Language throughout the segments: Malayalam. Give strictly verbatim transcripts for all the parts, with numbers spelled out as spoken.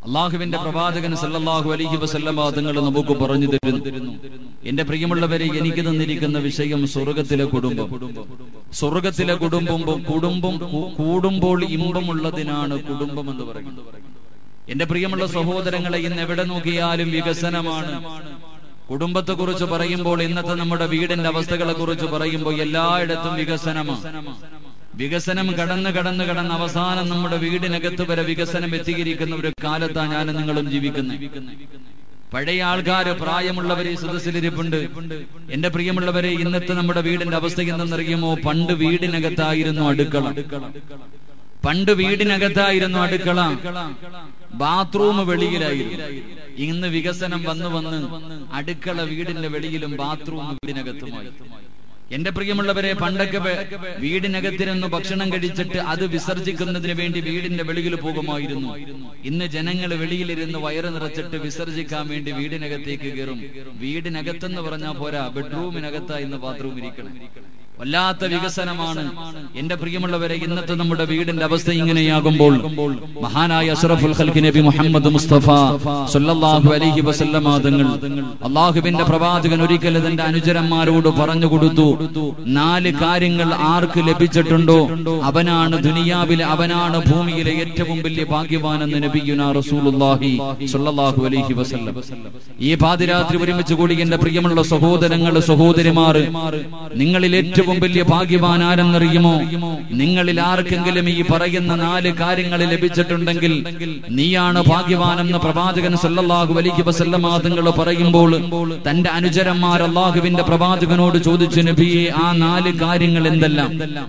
അള്ളാഹുവിന്റെ പ്രവാചകൻ സല്ലല്ലാഹു അലൈഹി വസല്ലമ തങ്ങൾ നമുക്ക് പറഞ്ഞു തരുന്നു, എന്റെ പ്രിയമുള്ളവരെ, എനിക്ക് തന്നിരിക്കുന്ന വിഷയം സ്വർഗത്തിലെ കുടുംബം. സ്വർഗത്തിലെ കുടുംബം കുടുംബം കൂടുമ്പോൾ ഇമ്പമുള്ളതിനാണ് കുടുംബം എന്ന് പറയുന്നത്. എന്റെ പ്രിയമുള്ള സഹോദരങ്ങളെ, ഇന്ന് എവിടെ നോക്കിയാലും വികസനമാണ്. കുടുംബത്തെ കുറിച്ച് പറയുമ്പോൾ, ഇന്നത്തെ നമ്മുടെ വീടിന്റെ അവസ്ഥകളെ കുറിച്ച് പറയുമ്പോൾ എല്ലായിടത്തും വികസനമാണ്. വികസനം കടന്ന് കടന്ന് കടന്ന് അവസാനം നമ്മുടെ വീടിനകത്ത് വരെ വികസനം എത്തിയിരിക്കുന്ന ഒരു കാലത്താണ് ഞാനും നിങ്ങളും ജീവിക്കുന്നത്. പഴയ ആൾക്കാര്, പ്രായമുള്ളവരെ സദസ്സിലിരിപ്പുണ്ട്. എന്റെ പ്രിയമുള്ളവരെ, ഇന്നത്തെ നമ്മുടെ വീടിന്റെ അവസ്ഥ എന്തെന്നറിയുമോ? പണ്ട് വീടിനകത്തായിരുന്നു അടുക്കള. പണ്ട് വീടിനകത്തായിരുന്നു അടുക്കള, ബാത്റൂം വെളിയിലായിരുന്നു. ഇന്ന് വികസനം വന്നു വന്ന് അടുക്കള വീടിന്റെ വെളിയിലും ബാത്റൂം വീടിനകത്തുമായി. എന്റെ പ്രിയമുള്ളവരെ, പണ്ടൊക്കെ വീടിനകത്തിരുന്ന് ഭക്ഷണം കഴിച്ചിട്ട് അത് വിസർജിക്കുന്നതിന് വേണ്ടി വീടിന്റെ വെളിയിൽ പോകുമായിരുന്നു. ഇന്ന് ജനങ്ങൾ വെളിയിലിരുന്ന് വയറ് നിറച്ചിട്ട് വിസർജിക്കാൻ വേണ്ടി വീടിനകത്തേക്ക് കയറും. വീടിനകത്തെന്ന് പറഞ്ഞാൽ പോരാ, ബെഡ്റൂമിനകത്താ ഇന്ന് ബാത്റൂം ഇരിക്കണം. വല്ലാത്ത വികസനമാണ്. എന്റെ പ്രിയമുള്ളവരെ, ഇന്നത്തെ നമ്മുടെ വീടിന്റെ അവസ്ഥ ഇങ്ങനെയാകുമ്പോൾ മഹാനായ അഷ്റഫുൽ ഖൽഖ് നബി മുഹമ്മദ് മുസ്തഫ സല്ലല്ലാഹു അലൈഹി വസല്ലമ തങ്ങൾ, അല്ലാഹുവിന്റെ പ്രവാചകൻ ഒരിക്കൽ തന്റെ അനുചരന്മാരോട് പറഞ്ഞു കൊടുത്തു, നാല് കാര്യങ്ങൾ ആർക്ക് ലഭിച്ചിട്ടുണ്ടോ അവനാണ് ദുനിയാവിലെ, അവനാണ് ഭൂമിയിലെ ഏറ്റവും വലിയ ഭാഗ്യവാനെന്ന് നബിയുനാ റസൂലുള്ളാഹി സല്ലല്ലാഹു അലൈഹി വസല്ലം. ഈ പാതിരാത്രി ഒരുമിച്ച് കൂടി എന്റെ പ്രിയമുള്ള സഹോദരങ്ങൾ, സഹോദരിമാർ, നിങ്ങളിൽ ഏറ്റവും വലിയ ഭാഗ്യവാൻ ആരെന്നറിയുമോ? നിങ്ങളിൽ ആർക്കെങ്കിലും ഈ പറയുന്ന നാല് കാര്യങ്ങൾ ലഭിച്ചിട്ടുണ്ടെങ്കിൽ നീയാണ് ഭാഗ്യവാനെന്ന് പ്രവാചകൻ സല്ലല്ലാഹു അലൈഹി വസല്ലമ തങ്ങൾ പറയുമ്പോൾ തന്റെ അനുചരന്മാർ അല്ലാഹുവിന്റെ പ്രവാചകനോട് ചോദിച്ചു, നബിയെ, ആ നാല് കാര്യങ്ങൾ എന്തെല്ലാം?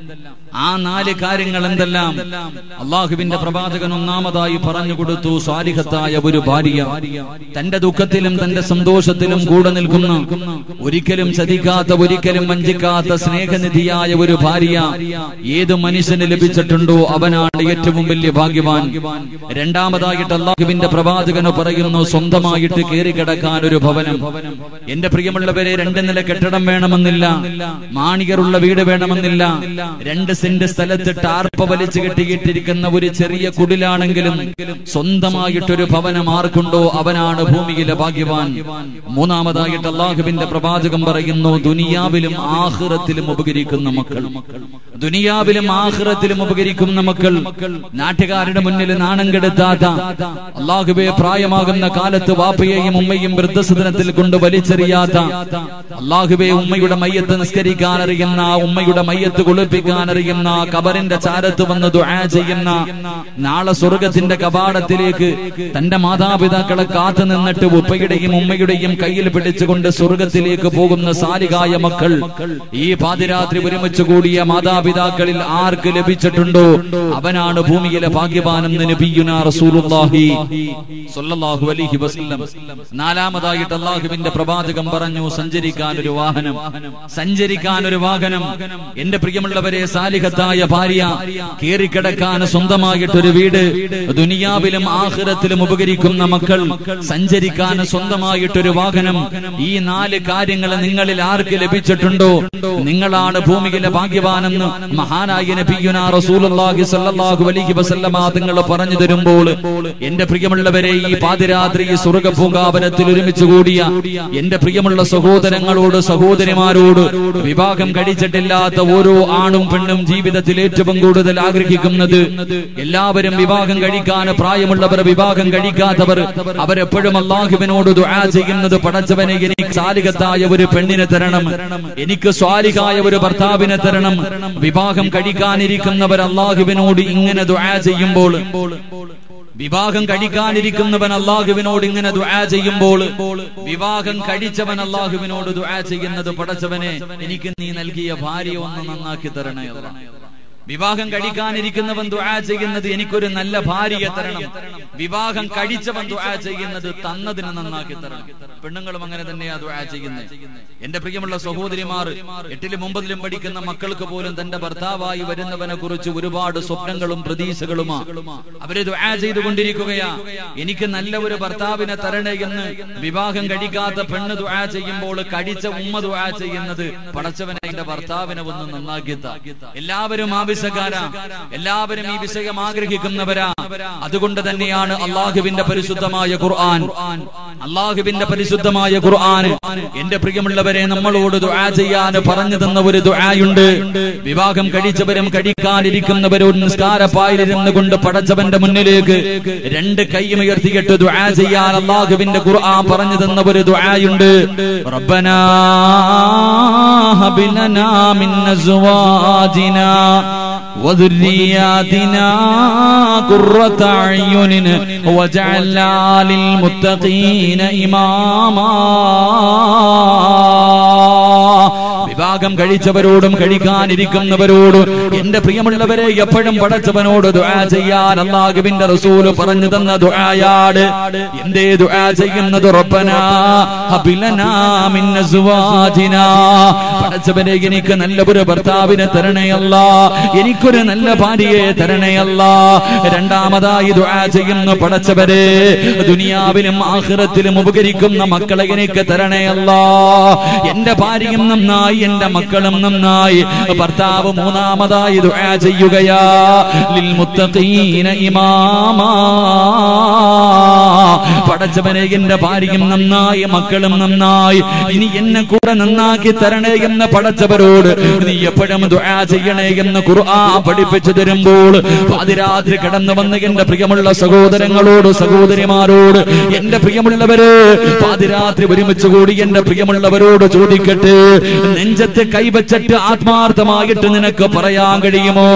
ആ നാല് കാര്യങ്ങൾ എന്തെല്ലാം? അല്ലാഹുവിന്റെ പ്രവാചകൻ ഒന്നാമതായി പറഞ്ഞു കൊടുത്തു, സ്വാലിഹത്തായ ഒരു ഭാര്യ, തന്റെ ദുഃഖത്തിലും തന്റെ സന്തോഷത്തിലും കൂടെ നിൽക്കുന്ന, ഒരിക്കലും ചതിക്കാത്ത, ഒരിക്കലും വഞ്ചിക്കാത്ത സ്നേഹനിധിയായ ഒരു ഭാര്യ ഏത് മനുഷ്യന് ലഭിച്ചിട്ടുണ്ടോ അവനാണ് ഏറ്റവും വലിയ ഭാഗ്യവാൻ. രണ്ടാമതായിട്ട് അല്ലാഹുവിന്റെ പ്രവാചകൻ പറയുന്നു, സ്വന്തമായിട്ട് കയറി കിടക്കാൻ ഒരു ഭവനം. എന്റെ പ്രിയമുള്ളവരെ, രണ്ട് നില കെട്ടിടം വേണമെന്നില്ല, മാണികരുള്ള വീട് വേണമെന്നില്ല. രണ്ട് സെന്റ് സ്ഥലത്ത് ടാർപ്പ വലിച്ചു കെട്ടിയിട്ടിരിക്കുന്ന ഒരു ചെറിയ കുടിലാണെങ്കിലും സ്വന്തമായിട്ടൊരു ഭവനം ആർക്കുണ്ടോ അവനാണ് ഭൂമിയിലെ ഭാഗ്യവാൻ. മൂന്നാമതായിട്ട് അല്ലാഹുവിന്റെ പ്രവാചകൻ പറയുന്നു, ദുനിയാവിലും ആഖിറത്തിലും ഉപകരിക്കുന്ന മക്കൾ. ദുനിയാവിലും ആഖിറത്തിലും ഉപകരിക്കുന്ന മക്കൾ. നാട്ടുകാരുടെ മുന്നിൽ നാണം കെടുത്താത്ത, അല്ലാഹുവേ, പ്രായമാകുന്ന കാലത്ത് വാപ്പയെയും ഉമ്മയും വൃദ്ധസദനത്തിൽ കൊണ്ട് വലിച്ചെറിയാത്ത, അല്ലാഹുവേ, ഉമ്മയുടെ മയ്യത്ത് നിസ്കരിക്കാൻ അറിയുന്ന, ഉമ്മയുടെ മയ്യത്ത് കുളിപ്പിക്കാൻ അറിയുന്ന, ഖബറിന്റെ ചാരത്ത് വന്ന് ദുആ ചെയ്യുന്ന, നാളെ സ്വർഗത്തിന്റെ കവാടത്തിലേക്ക് തന്റെ മാതാപിതാക്കളെ കാത്തു നിന്നിട്ട് ഉപ്പയുടെയും ഉമ്മയുടെയും കയ്യിൽ പിടിച്ചുകൊണ്ട് സ്വർഗത്തിലേക്ക് പോകുന്ന സാലികായ മക്കൾ ഈ പാതിരാത്രി ഒരുമിച്ച് കൂടിയ മാതാപിതാക്കളിൽ ആർക്ക് ലഭിച്ചിട്ടുണ്ടോ അവനാണ് ഭൂമിയിലെ ഭാഗ്യവാനെന്ന് നബിയുനാ റസൂലുള്ളാഹി സ്വല്ലല്ലാഹു അലൈഹി വസല്ലം. നാലാമതായിട്ട് അല്ലാഹുവിന്റെ പ്രവാചകൻ പറഞ്ഞു, സഞ്ചരിക്കാൻ ഒരു വാഹനം. സഞ്ചരിക്കാൻ ഒരു വാഹനം. എന്റെ പ്രിയമുള്ളവരെ, സാലിഹത്തായ ഭാര്യ, കേറിക്കിടക്കാൻ സ്വന്തമായിട്ടൊരു വീട്, ദുനിയാവിലും ആഖിറത്തിലും ഉപകരിക്കുന്ന മക്കൾ, സഞ്ചരിക്കാൻ സ്വന്തമായിട്ടൊരു വാഹനം. ഈ നാല് കാര്യങ്ങൾ നിങ്ങളിൽ ആർക്ക് ലഭിച്ചിട്ടുണ്ടോ നിങ്ങളാണ് ഭൂമിയിലെ ഭാഗ്യവാനെന്ന് മഹാനായ നബിയുനാ റസൂലുള്ളാഹി സ്വല്ലല്ലാഹു അലൈഹി വസല്ലമ തങ്ങൾ പറഞ്ഞു തരുമ്പോൾ എന്റെ പ്രിയമുള്ളവരെ, ഈ പാതിരാത്രി സ്വർഗ്ഗ പൂങ്കാവനത്തിൽ ഒരുമിച്ച് കൂടിയ എന്റെ പ്രിയമുള്ള സഹോദരങ്ങളോട്, സഹോദരിമാരോട്, വിവാഹം കഴിച്ചിട്ടില്ലാത്ത ഓരോ ആണും പെണ്ണും ജീവിതത്തിൽ ഏറ്റവും കൂടുതൽ ആഗ്രഹിക്കുന്നത്, എല്ലാവരും വിവാഹം കഴിക്കാൻ പ്രായമുള്ളവർ, വിവാഹം കഴിക്കാത്തവർ, അവരെപ്പോഴും അല്ലാഹുവിനോട് ദുആ ചെയ്യുന്നത്, പടച്ചവനെ, എനിക്ക് സാലിഹത്തായ ഒരു പെണ്ണിനെ തരണം, എനിക്ക് സ്വാലിഹായ ഒരു ഭർത്താവിനെ തരണം. വിവാഹം കഴിക്കാനിരിക്കുന്നവർ അല്ലാഹുവിനോട് ഇങ്ങനെ ദുആ ചെയ്യുമ്പോൾ, വിവാഹം കഴിക്കാനിരിക്കുന്നവൻ അല്ലാഹുവിനോട് ഇങ്ങനെ ദുആ ചെയ്യുമ്പോൾ, വിവാഹം കഴിച്ചവൻ അല്ലാഹുവിനോട് ദുആ ചെയ്യുന്നത്, പടച്ചവനെ, എനിക്ക് നീ നൽകിയ ഭാര്യ ഒന്ന് നന്നാക്കി തരണേ അല്ലാഹ്. വിവാഹം കഴിക്കാനിരിക്കുന്നവൻ ദുആ ചെയ്യുന്നത്, എനിക്കൊരു നല്ല ഭാര്യയെ തരണം. വിവാഹം കഴിച്ചവൻ ദുആ ചെയ്യുന്നത്, തന്നതിനെ നന്നാക്കി തരണം. പെണ്ണുങ്ങളും അങ്ങനെ തന്നെയാ ദുആ ചെയ്യുന്നത്. എന്റെ പ്രിയമുള്ള സഹോദരിമാർ, എട്ടിലും ഒമ്പതിലും പഠിക്കുന്ന മക്കൾക്ക് പോലും തന്റെ ഭർത്താവായി വരുന്നവനെ കുറിച്ച് ഒരുപാട് സ്വപ്നങ്ങളും പ്രതീക്ഷകളുമാ. അവര് ദുആ ചെയ്തുകൊണ്ടിരിക്കുകയാ, എനിക്ക് നല്ല ഒരു ഭർത്താവിനെ തരണേ എന്ന്. വിവാഹം കഴിക്കാത്ത പെണ്ണ് ദുആ ചെയ്യുമ്പോൾ കഴിച്ച ഉമ്മ ദുആ ചെയ്യുന്നത്, പടച്ചവനെ, എന്റെ ഭർത്താവിനെ ഒന്ന് നന്നാക്കിത്ത. എല്ലാവരും ആവശ്യം ആവശ്യക്കാരാ, എല്ലാവരും ഈ വിഷയം ആഗ്രഹിക്കുന്നവരാ. അതുകൊണ്ട് തന്നെയാണ് അള്ളാഹുവിന്റെ പരിശുദ്ധമായ ഖുർആൻ അള്ളാഹുവിന്റെ പരിശുദ്ധമായ ഖുർആൻ എന്റെ പ്രിയമുള്ളവരെ നമ്മളോട് ദുആ ചെയ്യാൻ പറഞ്ഞു തന്ന ഒരു ദുആയുണ്ട്. വിവാഹം കഴിച്ചവരും കഴിക്കാനിരിക്കുന്നവരും നിസ്കാരപ്പായിലിരുന്നു കൊണ്ട് പടച്ചവന്റെ മുന്നിലേക്ക് രണ്ട് കൈയും ഉയർത്തിയിട്ട് ദുആ ചെയ്യാൻ അള്ളാഹുവിന്റെ ഖുർആൻ പറഞ്ഞു തന്ന ഒരു ദുആയുണ്ട്. റബ്ബനാ ഹബ് ലനാ മിൻ അസ്വാജിനാ വദുർരിയാതിനാ ഖുർറത അയ്യുനിൻ വജഅൽനാ ലിൽ മുത്തഖീന ഇമാമാ. വിവാഹം കഴിച്ചവരോടും കഴിക്കാനിരിക്കുന്നവരോടും എന്റെ പ്രിയമുള്ളവരെ എപ്പോഴും പടച്ചവനോട് ദുആ ചെയ്യാൻ അല്ലാഹുവിന്റെ റസൂൽ പറഞ്ഞു തന്ന ദുആയാണ്. എന്തേ ദുആ ചെയ്യുന്നത്? റബ്ബനാ ഹബ് ലനാ മിൻ അസ്വാജിനാ, പടച്ചവനെ എനിക്ക് നല്ല ഒരു ഭർത്താവിനെ തരണേ അല്ലാ, എനിക്കൊരു നല്ല ഭാര്യയെ തരണേ അല്ലാ. രണ്ടാമതായി ദുആ ചെയ്യുന്നു, പടച്ചവരെ ദുനിയാവിലും ആഖിറത്തിലും ഉപകരിക്കുന്ന മക്കളെ എനിക്ക് തരണേ അല്ലാ. എന്റെ ഭാര്യയും നന്നായി, എന്റെ മക്കളും നന്നായി. ഭർത്താവ് മൂന്നാമതായി ദുആ ചെയ്യുകയാ, ലിൽ മുത്തഖീന ഇമാമാ, പടച്ചവനെ എന്റെ ഭാര്യയും നന്നായി, മക്കളും നന്നായി, ഇനി എന്നെ കൂടെ നന്നാക്കി തരണേ എന്ന് പടച്ചവരോട് നീ എപ്പോഴും ദുആ ചെയ്യണേ എന്ന് ഖുർആൻ പഠിപ്പിച്ചു തരുമ്പോൾ പാതിരാത്രി കടന്നു വന്ന് എന്റെ പ്രിയമുള്ള സഹോദരങ്ങളോട് സഹോദരിമാരോട് എന്റെ പ്രിയമുള്ളവര് പാതിരാത്രി ഒരുമിച്ച് കൂടി എന്റെ പ്രിയമുള്ളവരോട് ചോദിക്കട്ടെ, നെഞ്ചത്ത് കൈവച്ചിട്ട് ആത്മാർത്ഥമായിട്ട് നിനക്ക് പറയാൻ കഴിയുമോ?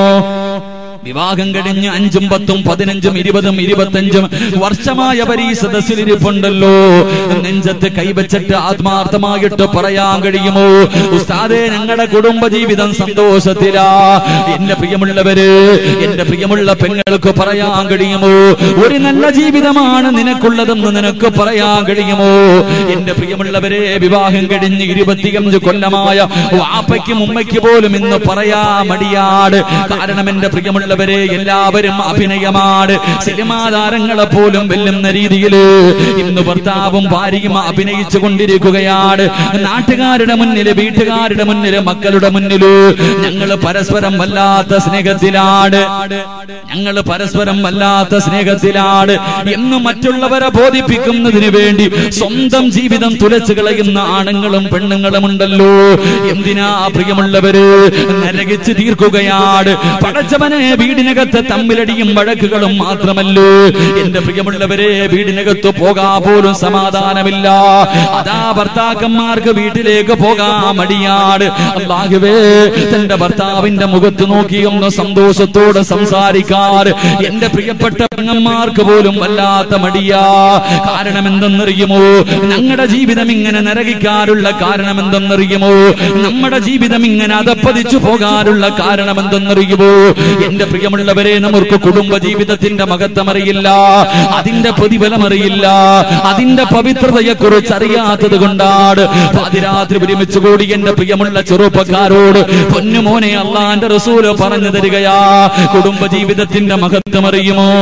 വിവാഹം കഴിഞ്ഞ് അഞ്ചും പത്തും പതിനഞ്ചും ഇരുപതും ഇരുപത്തഞ്ചും വർഷമായവർ ഈ സദസ്സിലിരിപ്പുണ്ടല്ലോ, നെഞ്ചത്ത് കൈവച്ചിട്ട് ആത്മാർത്ഥമായിട്ട് പറയാൻ കഴിയുമോ, ഉസ്താദേ ഞങ്ങളുടെ കുടുംബജീവിതം സന്തോഷത്തിലാ? എന്റെ പ്രിയമുള്ളവര്, എന്റെ പ്രിയമുള്ള പെങ്ങൾക്ക് പറയാൻ കഴിയുമോ, ഒരു നല്ല ജീവിതമാണ് നിനക്കുള്ളതെന്ന് നിനക്ക് പറയാൻ കഴിയുമോ? എന്റെ പ്രിയമുള്ളവരെ, വിവാഹം കഴിഞ്ഞ് ഇരുപത്തിയഞ്ച് കൊല്ലമായ വാപ്പയ്ക്കും ഉമ്മയ്ക്ക് പോലും ഇന്ന് പറയാ മടിയാട്. കാരണം എന്റെ പ്രിയമുള്ള എല്ലാവരും അഭിനയമാണ്. സിനിമാ താരങ്ങളെ പോലും വെല്ലുന്ന രീതിയിൽ ഇന്ന് ഭർത്താവും ഭാര്യയും അഭിനയിച്ചു കൊണ്ടിരിക്കുകയാണ്. നാട്ടുകാരുടെ മുന്നില്, വീട്ടുകാരുടെ മുന്നില്, മക്കളുടെ മുന്നില് ഞങ്ങൾ പരസ്പരം വല്ലാത്ത സ്നേഹത്തിലാണ്, ഞങ്ങൾ പരസ്പരം വല്ലാത്ത സ്നേഹത്തിലാണ് എന്ന് മറ്റുള്ളവരെ ബോധിപ്പിക്കുന്നതിന് വേണ്ടി സ്വന്തം ജീവിതം തുലച്ചു കളയുന്ന ആണുങ്ങളും പെണ്ണുങ്ങളും ഉണ്ടല്ലോ. എന്തിനാ പ്രിയമുള്ളവര് നരകിച്ച് തീർക്കുകയാണ്. പടച്ചവനെ, വീടിനകത്ത് തമ്മിലടിയും വഴക്കുകളും മാത്രമല്ലോ എന്റെ പ്രിയമുള്ളവരെ, വീടിനകത്ത് പോകാൻ പോലും സമാധാനമില്ല. അതാ ഭർത്താക്കന്മാർക്ക് വീട്ടിലേക്ക് പോകാൻ മടിയാണ്. അല്ലാഹുവേ, തന്റെ ഭർത്താവിന്റെ മുഖത്ത് നോക്കിയൊന്ന് സന്തോഷത്തോടെ സംസാരിക്കാൻ എന്റെ പ്രിയപ്പെട്ട പെങ്ങന്മാർക്ക് പോലും വല്ലാത്ത മടിയാ. കാരണം എന്തെന്നറിയുമോ? ഞങ്ങളുടെ ജീവിതം ഇങ്ങനെ നരകിക്കാനുള്ള കാരണം എന്തെന്നറിയുമോ? നമ്മുടെ ജീവിതം ഇങ്ങനെ അതപ്പതിച്ചു പോകാനുള്ള കാരണം എന്തെന്നറിയുമോ? എന്റെ പ്രിയമുള്ളവരെ, നമുക്ക് കുടുംബ ജീവിതത്തിന്റെ മഹത്വം അറിയില്ല, അതിന്റെ പ്രതിഫലം അറിയില്ല, അതിന്റെ പവിത്രതയെ കുറിച്ച് അറിയാത്തത് കൊണ്ടാണ് പാതിരാത്രി ഒരുമിച്ച് കൂടി എന്റെ പ്രിയമുള്ള ചെറുപ്പക്കാരോട് പൊന്നുമോനെ അല്ലാഹുവിന്റെ റസൂല് പറഞ്ഞു തരികയാ, കുടുംബ ജീവിതത്തിന്റെ മഹത്വം അറിയുമോ?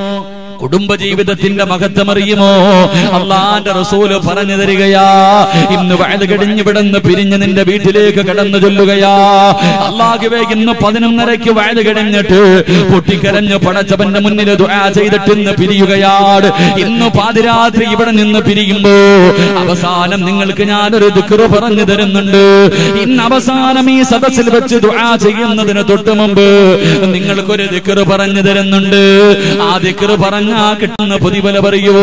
കുടുംബജീവിതത്തിന്റെ മഹത്വം അറിയുമോ? അല്ലാഹുവിന്റെ റസൂല് പറഞ്ഞു തരികയാ, ഇന്ന് വഅദ് കഴിഞ്ഞ് ഇവിടുന്ന് പിരിഞ്ഞ് നിന്റെ വീട്ടിലേക്ക് കടന്നു ചൊല്ലുകയാ, അല്ലാഹുവേ ഇന്ന് പതിനൊന്നരയ്ക്ക് വഅദ് കഴിഞ്ഞിട്ട് പൊട്ടിക്കരഞ്ഞ് പടച്ചവന്റെ മുന്നിൽ ദുആ ചെയ്തിട്ട് ഇന്ന് പിരിയുകയാണ്. ഇന്ന് പാതിരാത്രി ഇവിടെ നിന്ന് പിരിയുമ്പോ അവസാനം നിങ്ങൾക്ക് ഞാനൊരു ദിക്റ് പറഞ്ഞു തരുന്നുണ്ട്. ഇന്ന് അവസാനം ഈ സദസ്സിൽ വെച്ച് ദുആ ചെയ്യുന്നതിന് തൊട്ട് മുമ്പ് നിങ്ങൾക്കൊരു ദിക്റ് പറഞ്ഞു തരുന്നുണ്ട്. ആ ദിക്റ് പറഞ്ഞ കിട്ടുന്ന പ്രതിഫലം അറിയുവോ?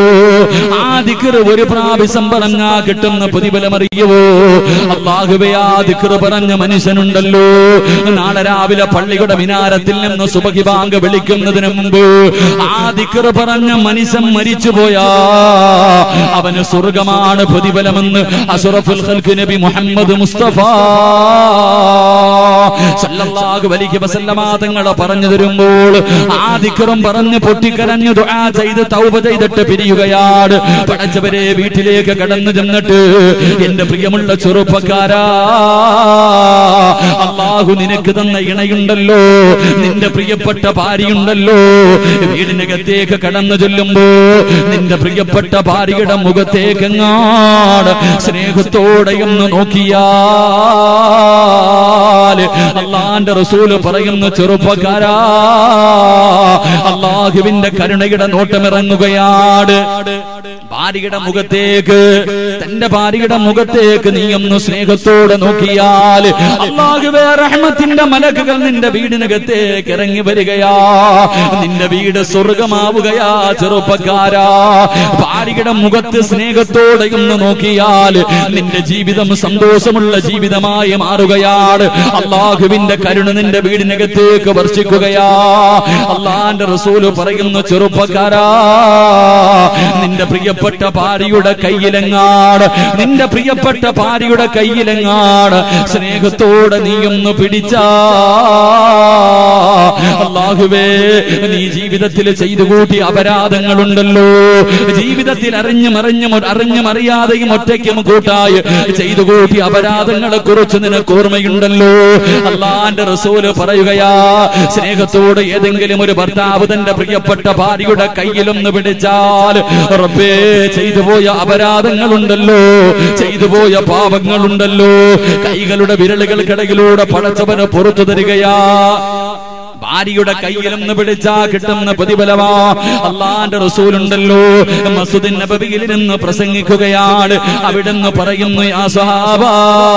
ആ ദിക്ർ ഒരു പ്രാവശ്യം പറഞ്ഞാ കിട്ടുന്ന പ്രതിഫലം അറിയുവോ? അല്ലാഹുവേ, ആ ദിക്ർ പറഞ്ഞ മനുഷ്യനുണ്ടല്ലോ, നാളെ രാവിലെ പള്ളിയുടെ മിനാരത്തിൽ നിന്ന് സുബഹി ബാങ്ക് വിളിക്കുന്നതിന് മുമ്പ് ആ ദിക്ർ പറഞ്ഞ മനുഷ്യൻ മരിച്ചുപോയാ അവന് സ്വർഗമാണ് പ്രതിഫലമെന്ന് അഷ്റഫുൽ ഖൽഖ് നബി മുഹമ്മദ് മുസ്തഫ സല്ലല്ലാഹു അലൈഹി വസല്ലമ തങ്ങൾ പറഞ്ഞു തരുമ്പോൾ ആ ദിക്റും പറഞ്ഞ് പൊട്ടിക്കരഞ്ഞു ദുആ ചെയ്ത് തൗബ ചെയ്തിട്ട് പിരിയുകയാണ്. പടച്ചവരെ വീട്ടിലേക്ക് കടന്നു ചെന്നിട്ട് എന്റെ പ്രിയമുള്ള ചെറുപ്പക്കാരാ, അല്ലാഹു നിനക്ക് തന്ന ഇണയുണ്ടല്ലോ, നിന്റെ പ്രിയപ്പെട്ട ഭാര്യയുണ്ടല്ലോ, വീടിനകത്തേക്ക് കടന്നു ചെല്ലുമ്പോ നിന്റെ പ്രിയപ്പെട്ട ഭാര്യയുടെ മുഖത്തേക്ക് എങ്ങാട് സ്നേഹത്തോടെ ഒന്ന് നോക്കിയാൽ അല്ലാഹുവിന്റെ റസൂല് പറയുന്നു, ചെറുപ്പക്കാരാ, അല്ലാഹുവിന്റെ കരുണയുടെ നോട്ടമിറങ്ങുകയാണ്. ഭാര്യയുടെ മുഖത്തേക്ക്, തന്റെ ഭാര്യയുടെ മുഖത്തേക്ക് നീ ഒന്ന് സ്നേഹത്തോടെ നോക്കിയാൽ അല്ലാഹുവേ റഹ്മത്തിന്റെ മലക്കുകൾ നിന്റെ വീടിനകത്തേക്ക് ഇറങ്ങി വരികയാ. നിന്റെ വീട് സ്വർഗമാവുകയാ. ചെറുപ്പക്കാരാ, ഭാര്യയുടെ മുഖത്ത് സ്നേഹത്തോടെ ഒന്ന് നോക്കിയാൽ നിന്റെ ജീവിതം സന്തോഷമുള്ള ജീവിതമായി മാറുകയാണ്. അല്ലാഹുവിന്റെ കരുണ നിന്റെ വീടിനകത്തേക്ക് വർഷിക്കുകയാ. അല്ലാഹുവിന്റെ റസൂല് പറയുന്നു, ചെറുപ്പക്കാരാ, നിന്റെ പ്രിയപ്പെട്ട ഭാര്യയുടെ കയ്യിലെങ്ങാട്, നിന്റെ പ്രിയപ്പെട്ട ഭാര്യയുടെ കയ്യിലെങ്ങാട് സ്നേഹത്തോടെ നീ ഒന്ന് പിടിച്ചാ അല്ലാഹുവേ, നീ ജീവിതത്തിൽ ചെയ്തു കൂട്ടിയ അപരാധങ്ങളുണ്ടല്ലോ, ജീവിതത്തിൽ അറിഞ്ഞും അറിഞ്ഞും അറിഞ്ഞും അറിയാതെയും ഒറ്റയ്ക്കും കൂട്ടായി ചെയ്തു കൂട്ടിയ അപരാധങ്ങളെ കുറിച്ച് നിനക്ക് ഓർമ്മയുണ്ടല്ലോ. അല്ലാഹുവിന്റെ റസൂല് പറയുകയാ, സ്നേഹത്തോടെ ഏതെങ്കിലും ഒരു ഭർത്താവ് തന്റെ പ്രിയപ്പെട്ട ഭാര്യയുടെ കയ്യിലൊന്ന് പിടിച്ചാൽ റബ്ബേ, ചെയ്തു പോയ അപരാധങ്ങളുണ്ടല്ലോ, ചെയ്തു പോയ പാപങ്ങളുണ്ടല്ലോ, കൈകളുടെ വിരലുകൾക്കിടയിലൂടെ പടച്ചവന് പുറത്തു തരികയാ. ഭാര്യയുടെ കയ്യിലൊന്ന് പിടിച്ചാ കിട്ടുന്ന പ്രതിഫലമാ. അല്ലാഹുവിന്റെ റസൂലുണ്ടല്ലോ, മസ്ജിദുൻ നബവിയിൽ നിന്ന് പ്രസംഗിക്കുകയാണ്. അവിടുന്ന് പറയുന്നു, യാ സ്വഹാബാ,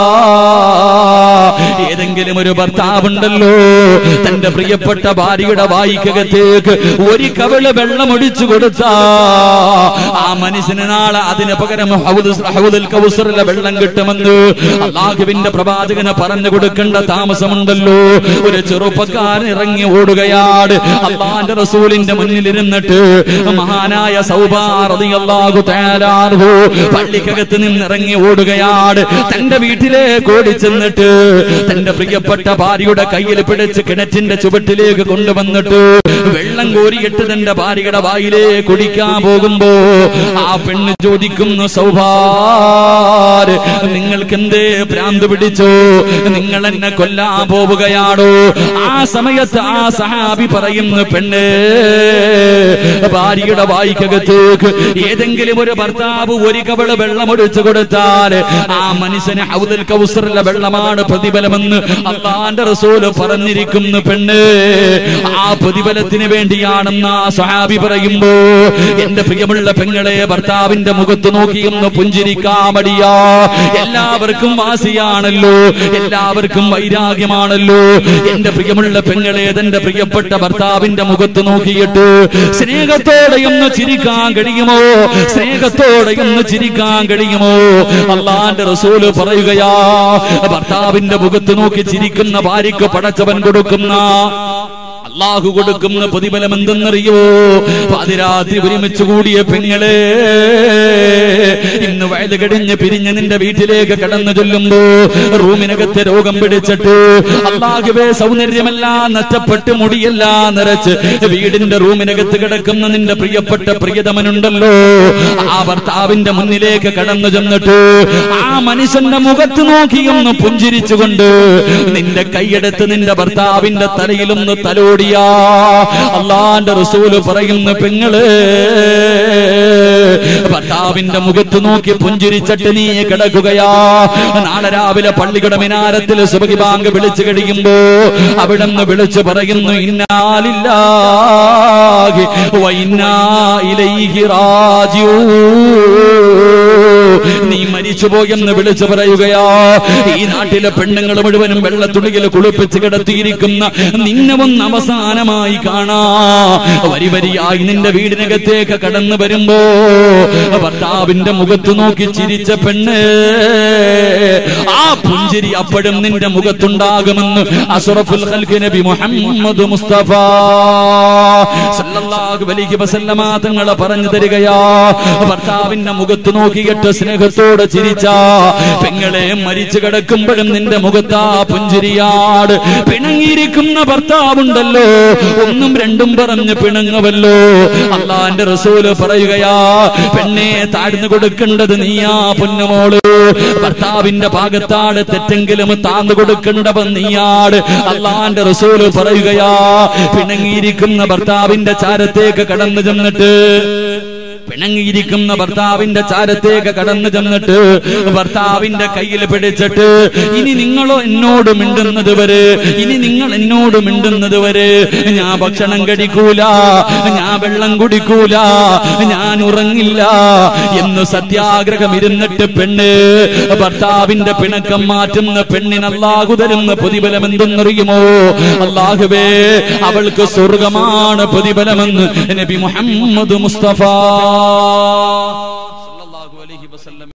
ഏതെങ്കിലും ഒരു ഭർത്താവുണ്ടല്ലോ തന്റെ പ്രിയപ്പെട്ട ഭാര്യയുടെ വായിക്കകത്തേക്ക് ഒരു കവിള് വെള്ളം ഒഴിച്ചു കൊടുത്താ ആ മനുഷ്യന് നാളെ അതിന് പകരം ഹൗദുൽ കൗസറിലെ വെള്ളം കിട്ടുമെന്ന് അല്ലാഹുവിന്റെ പ്രവാചകന് പറഞ്ഞു കൊടുക്കേണ്ട താമസമുണ്ടല്ലോ. ഒരു ചെറുപ്പക്കാരൻ ഇറങ്ങി ഓടുകയാണ്. അല്ലാഹുവിന്റെ റസൂലിന്റെ മുന്നിൽ ഇരുന്നിട്ട് മഹാനായ സൗബാ റളിയല്ലാഹു തആല അൻഹു പള്ളിക്കകത്ത് നിന്ന് ഇറങ്ങി ഓടുകയാണ്. തന്റെ വീട്ടിലേക്ക് ഓടിച്ചെന്നിട്ട് തന്റെ പ്രിയപ്പെട്ട ഭാര്യയുടെ കയ്യിൽ പിടിച്ച് കിണറ്റിന്റെ ചുവട്ടിലേക്ക് കൊണ്ടുവന്നിട്ട് വെള്ളം കോരിയിട്ട് തന്റെ ഭാര്യയുടെ വായിലേക്ക് കുടിക്കാൻ പോകുമ്പോ ആ പെണ്ണ് ചോദിക്കുന്നു, സൗബാർ, നിങ്ങൾക്ക് എന്തേ ഭ്രാന്ത് പിടിച്ചോ? നിങ്ങൾ എന്നെ കൊല്ലാൻ പോവുകയാണോ? ആ സമയത്ത് ആ സഹാബി പറയുന്നു, പെണ്ണ്, ഭാര്യയുടെ വായിക്കകത്തേക്ക് ഏതെങ്കിലും ഒരു ഭർത്താവ് ഒരു കവള് വെള്ളം ഒഴിച്ചു കൊടുത്താൽ ആ മനുഷ്യന് ഹൗദുൽ കൗസറിലെ വെള്ളമാണ് പ്രതിഫലമെന്ന് അല്ലാഹുവിന്റെ റസൂല് പറഞ്ഞിരിക്കുന്നു. പെണ്ണ്, ആ പ്രതിഫലത്തിന് വേണ്ടിയാണെന്ന് ആ സഹാബി പറയുമ്പോ എന്റെ പ്രിയമുള്ള പെങ്ങളെ, ഭർത്താവിന്റെ മുഖത്ത് നോക്കിയൊന്ന് പുഞ്ചിരിക്കാൻ മടിയാ. എല്ലാവർക്കും വാസിയാണല്ലോ, എല്ലാവർക്കും വൈരാഗ്യമാണല്ലോ. എന്റെ പ്രിയമുള്ള പെങ്ങളെ, തന്റെ പ്രിയപ്പെട്ട ഭർത്താവിന്റെ മുഖത്ത് നോക്കിയിട്ട് സ്നേഹത്തോടെയൊന്ന് ചിരിക്കാൻ കഴിയുമോ? സ്നേഹത്തോടെയൊന്ന് ചിരിക്കാൻ കഴിയുമോ? അല്ലാഹുവിന്റെ റസൂല് പറയുകയാ, ഭർത്താവിന്റെ മുഖത്ത് നോക്കി ചിരിക്കുന്ന ഭാര്യയ്ക്ക് പടച്ചവൻ കൊടുക്കുന്ന, അല്ലാഹു കൊടുക്കുന്ന പ്രതിഫലം എന്തെന്നറിയോ? പാതിരാത്രി ഒരുമിച്ച് കൂടിയ പെങ്ങളെ, ഇന്ന് വയത് കഴിഞ്ഞ് പിരിഞ്ഞ് നിന്റെ വീട്ടിലേക്ക് കടന്നു ചൊല്ലുമ്പോ റൂമിനകത്ത് രോഗം പിടിച്ചിട്ട് അല്ലാഹുവേ സൗന്ദര്യമെല്ലാം നഷ്ടപ്പെട്ട് മുടിയെല്ലാം നിറച്ച് വീടിന്റെ റൂമിനകത്ത് കിടക്കുന്ന നിന്റെ പ്രിയപ്പെട്ട പ്രിയതമനുണ്ടല്ലോ, ആ ഭർത്താവിന്റെ മുന്നിലേക്ക് കടന്നു ചെന്നിട്ട് ആ മനുഷ്യന്റെ മുഖത്ത് നോക്കിയൊന്ന് പുഞ്ചിരിച്ചുകൊണ്ട് നിന്റെ കൈയെടുത്ത് നിന്റെ ഭർത്താവിന്റെ തലയിലൊന്ന് തലോടിയാ അല്ലാഹുവിന്റെ റസൂല് പറയുന്നു, പെങ്ങള്, ഭർത്താവിന്റെ മുഖത്ത് നോക്കി പുഞ്ചിരിച്ചിട്ട് നീ കിടക്കുകയാ. നാളെ രാവിലെ പള്ളിയുടെ മിനാരത്തിൽ സുബ്ഹി ബാങ്ക് വിളിച്ചു കഴിയുമ്പോ അവിടുന്ന് വിളിച്ചു പറയുന്നു, ഇന്നാ ലില്ലാഹി വ ഇന്നാ ഇലൈഹി റാജിഊൻ. നീ മരിച്ചുപോയെന്ന് വിളിച്ചു പറയുകയാ. ഈ നാട്ടിലെ പെണ്ണുങ്ങൾ മുഴുവനും വെള്ളത്തുണിയിൽ കുളിപ്പിച്ച് കിടത്തിയിരിക്കുന്ന നിന്നെ ഒന്ന് അവസാനമായി കാണാ. വരി വരിയായി നിന്റെ വീടിനകത്തേക്ക് കടന്നു വരുമ്പോ ഭർത്താവിന്റെ മുഖത്ത് നോക്കി ചിരിച്ച പെണ്ണ്, ആ പുഞ്ചിരി അപ്പോഴും നിന്റെ മുഖത്തുണ്ടാകുമെന്ന് അഷ്റഫുൽ ഖൽഖ് നബി മുഹമ്മദ് മുസ്തഫ സല്ലല്ലാഹു അലൈഹി വസല്ലമ തങ്ങൾ പറഞ്ഞു തരികയാ. ഭർത്താവിന്റെ മുഖത്ത് നോക്കിയിട്ട് സ്നേഹത്തോടെ ചിരിച്ച പെങ്ങളെ, മരിച്ചു കിടക്കുമ്പോഴും നിന്റെ മുഖത്താ പുഞ്ചിരിയാട്. പിണങ്ങിയിരിക്കുന്ന ഭർത്താവുണ്ടല്ലോ, പിണങ്ങുവല്ലോ, ഒന്നും രണ്ടും പറഞ്ഞ് പിണങ്ങുവല്ലോ. അള്ളാന്റെ റസൂല് പറയുകയാ, പെണ്ണെ താഴ്ന്നു കൊടുക്കേണ്ടത് നീയാ പൊന്നുമോള്. ഭർത്താവിന്റെ ഭാഗത്താണ് തെറ്റെങ്കിലും താഴ്ന്നു കൊടുക്കേണ്ടവൻ നീയാട്. അള്ളാന്റെ റസൂല് പറയുകയാ, പിണങ്ങിയിരിക്കുന്ന ഭർത്താവിന്റെ ചാരത്തേക്ക് കടന്നു ചെന്നിട്ട് പിണങ്ങിയിരിക്കുന്ന ഭർത്താവിന്റെ ചാരത്തേക്ക് കടന്നു ചെന്നിട്ട് ഭർത്താവിന്റെ കയ്യിൽ പിടിച്ചിട്ട്, ഇനി നിങ്ങളോ എന്നോട് മിണ്ടുന്നത് വരെ, ഇനി നിങ്ങൾ എന്നോട് മിണ്ടുന്നത് വരെ ഞാൻ ഭക്ഷണം കഴിക്കൂല, ഞാൻ വെള്ളം കുടിക്കൂല, ഞാൻ ഉറങ്ങില്ല എന്ന് സത്യാഗ്രഹം ഇരുന്നിട്ട് പെണ്ണ് ഭർത്താവിന്റെ പിണക്കം മാറ്റുന്ന പെണ്ണിന് അല്ലാഹു തരുന്ന പ്രതിഫലം എന്തെന്നറിയുമോ? അല്ലാഹുവേ, അവൾക്ക് സ്വർഗമാണ് പ്രതിഫലമെന്ന് നബി മുഹമ്മദ് മുസ്തഫ സല്ലല്ലാഹു അലൈഹി വസല്ലം